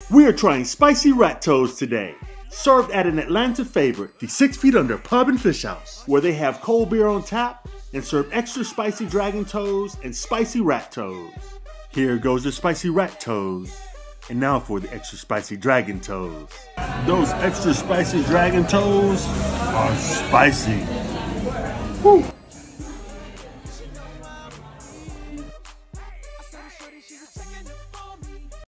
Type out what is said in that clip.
We are trying spicy rat toes today, served at an Atlanta favorite, the 6 Feet Under Pub and Fish House, where they have cold beer on tap and serve extra spicy dragon toes and spicy rat toes. Here goes the spicy rat toes, and now for the extra spicy dragon toes. Those extra spicy dragon toes are spicy. Woo!